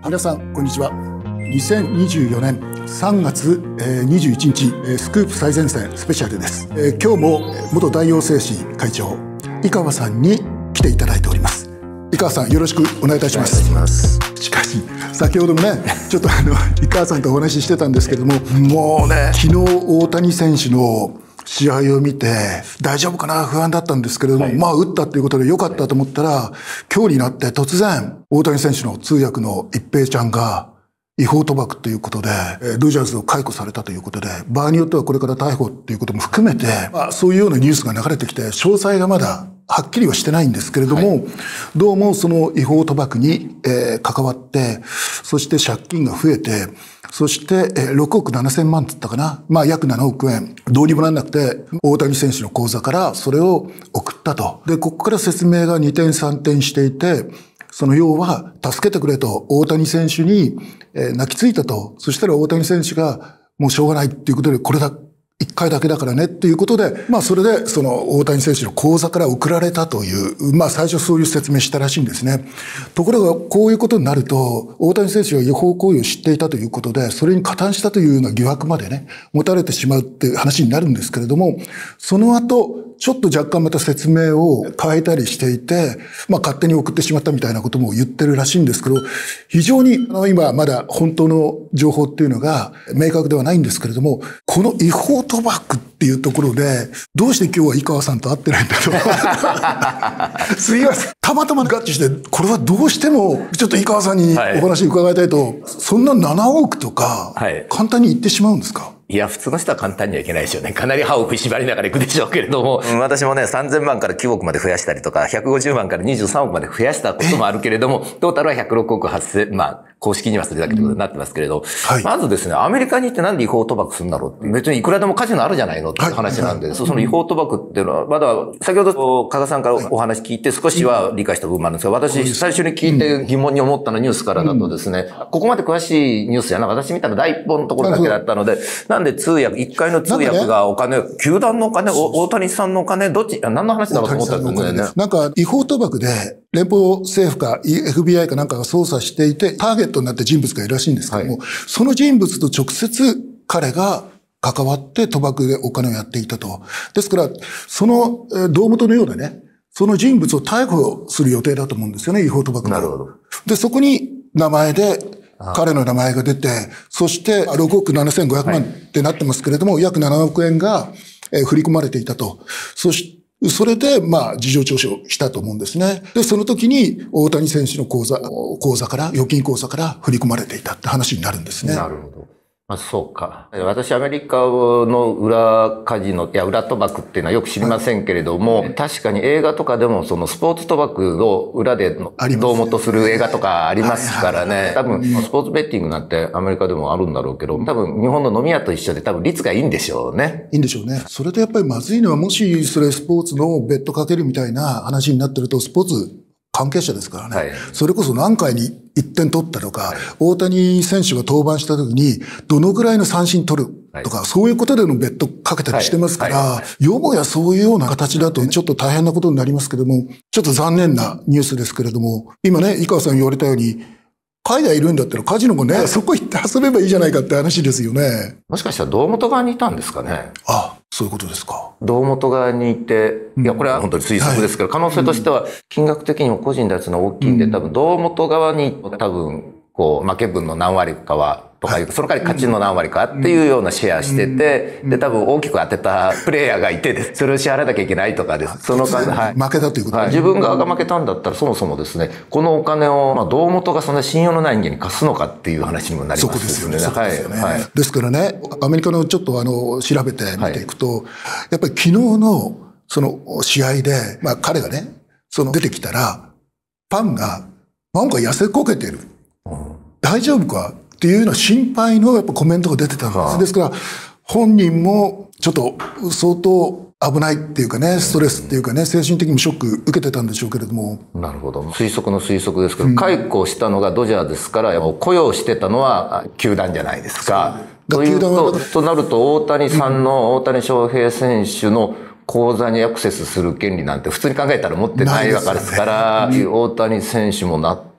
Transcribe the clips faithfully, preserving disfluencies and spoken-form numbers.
皆さんこんにちは。にせんにじゅうよねんさんがつにじゅういちにちスクープ最前線スペシャルです。今日も元大王製紙会長井川さんに来ていただいております。井川さん、よろしくお願いいたします。 ますしかし先ほどもねちょっとあの井川さんとお話ししてたんですけども、もうね昨日大谷選手の試合を見て大丈夫かな不安だったんですけれども、はい、まあ打ったということで良かったと思ったら、今日になって突然大谷選手の通訳の一平ちゃんが違法賭博ということでドジャースを解雇されたということで、場合によってはこれから逮捕ということも含めて、まあ、そういうようなニュースが流れてきて詳細がまだはっきりはしてないんですけれども、はい、どうもその違法賭博に、えー、関わって、そして借金が増えて、そしてろくおくななせんまんって言ったかな、まあ約ななおくえん、どうにもなんなくて大谷選手の口座からそれを送ったと。で、ここから説明がにてんさんてんしていて、その要は助けてくれと大谷選手に泣きついたと。そしたら大谷選手がもうしょうがないっていうことで、これだ一回だけだからねっていうことで、まあそれでその大谷選手の口座から送られたという、まあ最初そういう説明したらしいんですね。ところがこういうことになると、大谷選手が違法行為を知っていたということで、それに加担したというような疑惑までね、持たれてしまうっていう話になるんですけれども、その後、ちょっと若干また説明を変えたりしていて、まあ勝手に送ってしまったみたいなことも言ってるらしいんですけど、非常にあの今まだ本当の情報っていうのが明確ではないんですけれども、この違法賭博っていうところで、どうして今日は井川さんと会ってないんだと。すいません。たまたま合致して、これはどうしてもちょっと井川さんにお話伺いたいと、はい、そんなななおくとか、簡単に言ってしまうんですか？ いや、普通の人は簡単にはいけないですよね。かなり歯を食いしばりながら行くでしょうけれども、うん、私もね、さんぜんまんからきゅうおくまで増やしたりとか、ひゃくごじゅうまんからにじゅうさんおくまで増やしたこともあるけれども、トータルはひゃくろくおくはっせん、まあ、公式にはそれだけということになってますけれど、うんはい、まずですね、アメリカに行ってなんで違法賭博するんだろうって、別にいくらでもカジノあるじゃないのって話なんで、はい、その違法賭博っていうのは、まだ、先ほど加賀さんからお話聞いて少しは理解した部分もあるんですが、私、最初に聞いて疑問に思ったのニュースからだとですね、うん、ここまで詳しいニュースじゃなく私見たの第一本のところだけだったので、なんで通訳、一回の通訳がお金、球団のお金、大谷さんのお金、どっち、何の話だろうと思ったんですよね。 なんか違法賭博で連邦政府か エフビーアイ かなんかが捜査していて、ターゲットになった人物がいるらしいんですけども、はい、その人物と直接彼が関わって賭博でお金をやっていたと。ですから、その胴元のようなね、その人物を逮捕する予定だと思うんですよね、違法賭博で。 なるほど。 で、そこに名前で、彼の名前が出て、そしてろくおくななせんごひゃくまんってなってますけれども、はい、約ななおくえんが振り込まれていたと。そして、それで、まあ、事情聴取をしたと思うんですね。で、その時に大谷選手の口座、口座から、預金口座から振り込まれていたって話になるんですね。 なるほど。あ、そうか。私、アメリカの裏カジノ、いや、裏賭博っていうのはよく知りませんけれども、はい、確かに映画とかでも、そのスポーツ賭博を裏で胴元する映画とかありますからね。多分、スポーツベッティングなんてアメリカでもあるんだろうけど、多分、日本の飲み屋と一緒で多分率がいいんでしょうね。 いいんでしょうね。それとやっぱりまずいのは、もしそれスポーツのベットかけるみたいな話になってると、スポーツ関係者ですからね。はい、それこそ何回にいってん取ったとか、はい、大谷選手が登板した時にどのぐらいの三振取るとか、はい、そういうことでのベットかけたりしてますから、はいはい、よもやそういうような形だとちょっと大変なことになりますけども、ちょっと残念なニュースですけれども、今ね、井川さん言われたように、海外いるんだったらカジノもね、そこ行って遊べばいいじゃないかって話ですよね。 もしかしたら胴元側にいたんですかね。 あ、そういうことですか。 胴元側にいて、いや、これは本当に推測ですけど、可能性としては、金額的にも個人でやつの大きいんで、多分、胴元側に、多分、こう、負け分の何割かは、とかいう、その代わり勝ちの何割かっていうようなシェアしてて、で、多分大きく当てたプレイヤーがいてです。それを支払わなきゃいけないとかです。その感じ、はい。 負けたということはい。自分側が負けたんだったら、そもそもですね、このお金を、まあ、胴元がそんな信用のない人間に貸すのかっていう話にもなりますよね。 そこですよね。はい。ですからね、アメリカのちょっとあの、調べて見ていくと、はい、やっぱり昨日の、その試合で、まあ彼がね、その出てきたら、ファンが、なんか痩せこけてる。うん、大丈夫かっていうような心配のやっぱコメントが出てたんです。はあ、ですから、本人もちょっと相当危ないっていうかね、ストレスっていうかね、精神的にもショック受けてたんでしょうけれども。 なるほど。推測の推測ですけど、うん、解雇したのがドジャーですから、雇用してたのは球団じゃないですか。というと、となると大谷さんの、大谷翔平選手の口座にアクセスする権利なんて普通に考えたら持ってないわけですから、大谷選手も納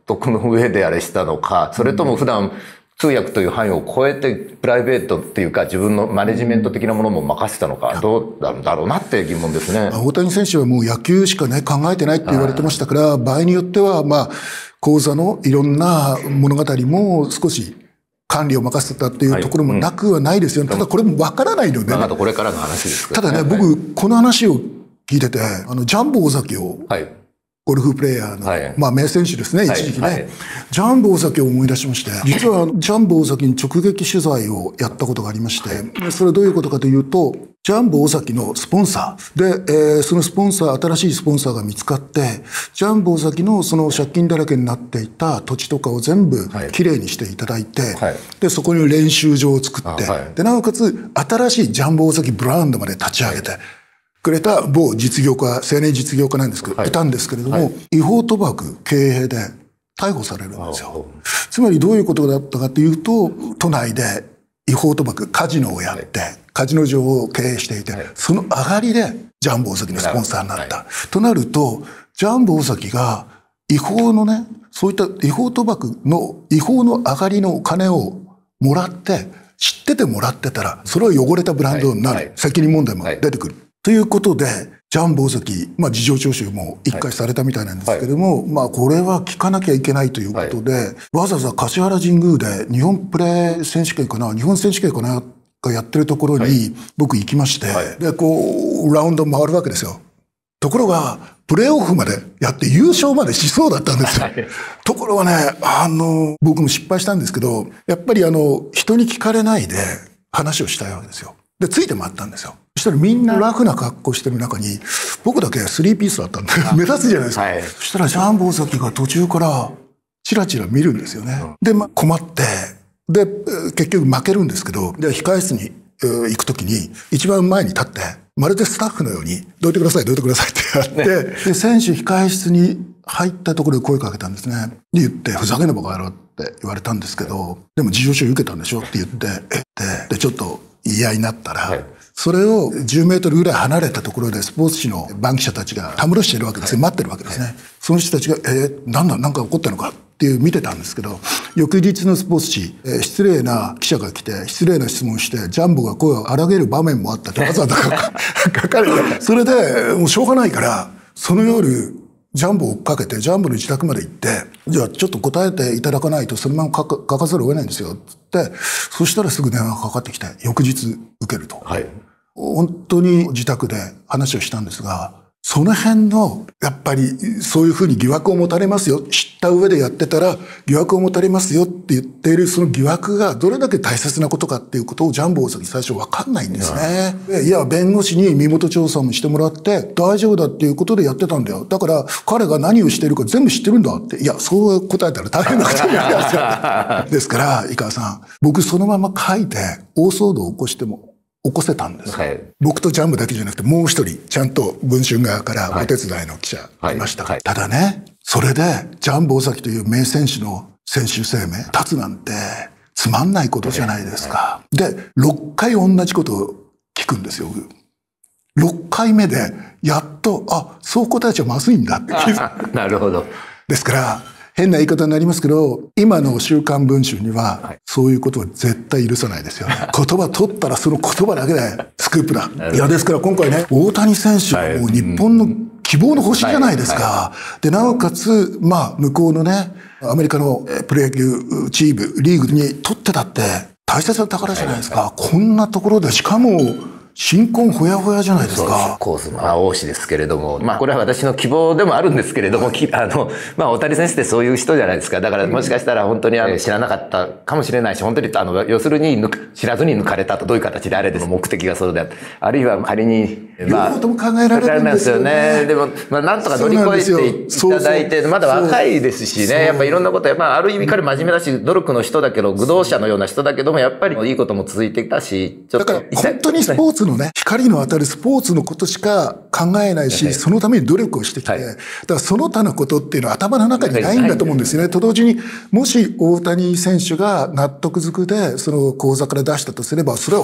得の上であれしたのか、それとも普段通訳という範囲を超えてプライベートっていうか自分のマネジメント的なものも任せたのか、どうなんだろうなって疑問ですね。 大谷選手はもう野球しかね考えてないって言われてましたから、場合によってはまあ講座のいろんな物語も少し管理を任せてたっていうところもなくはないですよね。はい、うん、ただこれもわからないので、ね、 まだこれからの話ですけどね。 ただね、僕この話を聞いてて、あのジャンボ尾崎を、はい、ゴルフプレイヤーの、はい、まあ名選手ですね、一時期ね、はいはい、ジャンボ尾崎を思い出しまして、実はジャンボ尾崎に直撃取材をやったことがありまして、はい、それはどういうことかというと、ジャンボ尾崎のスポンサーで、えー、そのスポンサー、新しいスポンサーが見つかって、ジャンボ尾崎のその借金だらけになっていた土地とかを全部きれいにしていただいて、はい、で、そこに練習場を作って、はい、で、なおかつ新しいジャンボ尾崎ブランドまで立ち上げて、はい、くれた某実業家、青年実業家なんですけど、はい、いたんですけれども、はい、違法賭博経営で逮捕されるんですよ。つまりどういうことだったかというと、都内で違法賭博、カジノをやって、はい、カジノ場を経営していて、はい、その上がりでジャンボ尾崎のスポンサーになった。はい、となると、ジャンボ尾崎が違法のね、そういった違法賭博の違法の上がりのお金をもらって、知っててもらってたら、それは汚れたブランドになる。はいはい、責任問題も出てくる。はいということで、ジャンボ尾崎、まあ事情聴取も一回されたみたいなんですけども、はい、まあこれは聞かなきゃいけないということで、はい、わざわざ橿原神宮で日本プレー選手権かな、日本選手権かながやってるところに僕行きまして、はい、で、こう、ラウンド回るわけですよ。ところが、プレーオフまでやって優勝までしそうだったんですよ。はい、ところがね、あの、僕も失敗したんですけど、やっぱりあの、人に聞かれないで話をしたいわけですよ。で、ついて回ったんですよ。そしたらみんなラフな格好してる中に、僕だけスリーピースだったんで、目立つじゃないですか。はい、そしたらジャンボ尾崎が途中からチラチラ見るんですよね。うん、で、ま、困って、で、結局負けるんですけど、で、控え室に、えー、行くときに、一番前に立って、まるでスタッフのように、どいてください、どいてくださいってやって、ね、で、選手控え室に入ったところで声かけたんですね。で、言って、ふざけんなバカ野郎って言われたんですけど、でも事情聴受けたんでしょって言って、えって、で、ちょっと言い合いになったら、はい、それをじゅうメートルぐらい離れたところでスポーツ紙の番記者たちがたむろしているわけですね。待ってるわけですね。その人たちが、えー、なんだ、なんか起こったのかっていう見てたんですけど、翌日のスポーツ紙、えー、失礼な記者が来て、失礼な質問して、ジャンボが声を荒げる場面もあったってわざわざ書かれて、それでもうしょうがないから、その夜、ジャンボを追っかけて、ジャンボの自宅まで行って、じゃあちょっと答えていただかないとそのまま書か、書かざるを得ないんですよ。って、そしたらすぐ電話がかかってきて、翌日受けると。はい。本当に自宅で話をしたんですが、その辺の、やっぱりそういうふうに疑惑を持たれますよ。知った上でやってたら疑惑を持たれますよって言っているその疑惑がどれだけ大切なことかっていうことをジャンボ尾崎最初分かんないんですね。いや、弁護士に身元調査もしてもらって大丈夫だっていうことでやってたんだよ。だから彼が何をしているか全部知ってるんだって。いや、そう答えたら大変なことになりますよ。ですから、井川さん、僕そのまま書いて大騒動を起こしても起こせたんです、はい、僕とジャンボだけじゃなくてもう一人ちゃんと文春側からお手伝いの記者いました、はいはい、ただねそれでジャンボ尾崎という名選手の選手生命立つなんてつまんないことじゃないですか、はい、でろっかい同じことを聞くんですよ。ろっかいめでやっとあそう答えちゃまずいんだって気づく。なるほど。ですから変な言い方になりますけど、今の週刊文春には、そういうことは絶対許さないですよね。言葉取ったらその言葉だけでスクープだ。いや、ですから今回ね、大谷選手はもう日本の希望の星じゃないですか。で、なおかつ、まあ、向こうのね、アメリカのプロ野球チーム、リーグにとってだって大切な宝じゃないですか。こんなところで、しかも、新婚ほやほやじゃないですか。 コースも青しですけれども、まあこれは私の希望でもあるんですけれども、はい、あの、まあ大谷選手ってそういう人じゃないですか。だからもしかしたら本当にあの知らなかったかもしれないし、本当にあの、要するに知らずに抜かれたとどういう形であれでも目的がそうであって、あるいは仮に、 まあ、両方とも考えられるんですよね。 でも、まあなんとか乗り越えていただいて、まだ若いですしね、やっぱいろんなこと、まあある意味彼真面目だし、努力の人だけど、愚道者のような人だけども、やっぱりいいことも続いていたし、 ちょっと。だから本当にスポーツのね、光の当たるスポーツのことしか考えないし、そのために努力をしてきて、はい、だからその他のことっていうのは頭の中にないんだと思うんですよね。と同時に、もし大谷選手が納得づくで、その口座から出したとすれば、それは本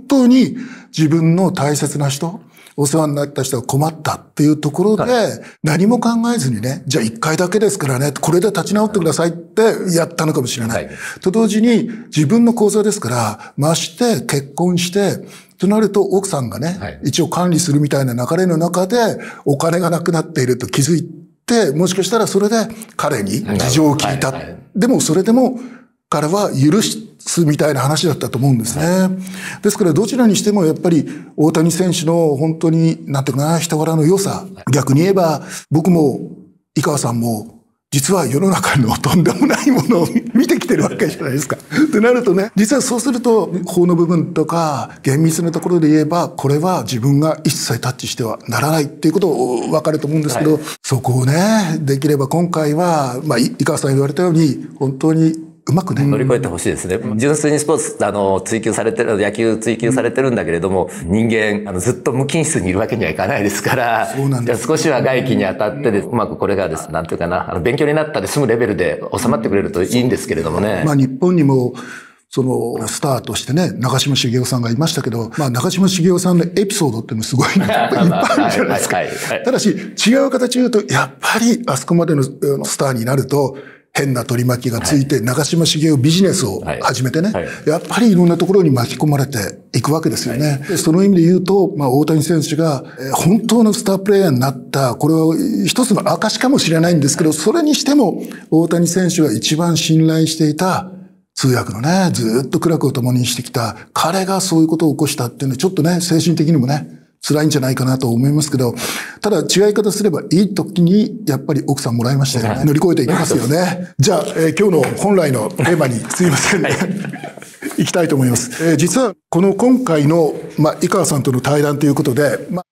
当に自分の大切な人、お世話になった人が困ったっていうところで、何も考えずにね、じゃあ一回だけですからね、これで立ち直ってくださいってやったのかもしれない。はい、と同時に、自分の口座ですから、まして結婚して、となると奥さんがね、はい、一応管理するみたいな流れの中で、お金がなくなっていると気づいて、もしかしたらそれで彼に事情を聞いた。はいはい、でもそれでも彼は許すみたいな話だったと思うんですね。はい、ですからどちらにしてもやっぱり大谷選手の本当になんていうかな、人柄の良さ。逆に言えば僕も井川さんも実は世の中のとんでもないものを見てきてるわけじゃないですか。ってなるとね、実はそうすると法の部分とか厳密なところで言えば、これは自分が一切タッチしてはならないっていうことを分かると思うんですけど、はい、そこをね、できれば今回は、まあ、井川さん言われたように、本当にうまくね。 乗り越えてほしいですね。純粋にスポーツ、あの、追求されてる、野球追求されてるんだけれども、人間、あの、ずっと無菌室にいるわけにはいかないですから、そうなんです。少しは外気に当たってで、うまくこれがです、なんていうかな、あの、勉強になったで済むレベルで収まってくれるといいんですけれどもね。 まあ、日本にも、そのスターとしてね、長嶋茂雄さんがいましたけど、まあ長嶋茂雄さんのエピソードっていうのすごいいっぱいあるじゃないですか。ただし、違う形で言うと、やっぱりあそこまでのスターになると、変な取り巻きがついて、長嶋茂雄ビジネスを始めてね、やっぱりいろんなところに巻き込まれていくわけですよね。その意味で言うと、まあ大谷選手が本当のスタープレイヤーになった、これは一つの証かもしれないんですけど、それにしても大谷選手が一番信頼していた通訳のね、ずっと苦楽を共にしてきた彼がそういうことを起こしたっていうのはちょっとね、精神的にもね、辛いんじゃないかなと思いますけど、ただ違い方すればいい時にやっぱり奥さんもらいましたよね。乗り越えていきますよね。じゃあ、えー、今日の本来のテーマにすいませんね。いきたいと思います。えー、実はこの今回の、まあ、井川さんとの対談ということで、まあ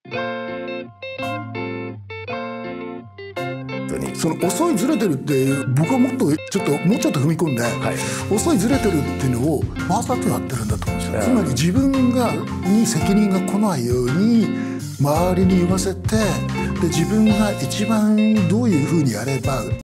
その遅いずれてるっていう、僕はもっとちょっともうちょっと踏み込んで、はい、遅いずれてるっていうのをわざとやってるんだと思うんですよ。つまり自分がに責任が来ないように周りに言わせて、で自分が一番どういうふうにやれば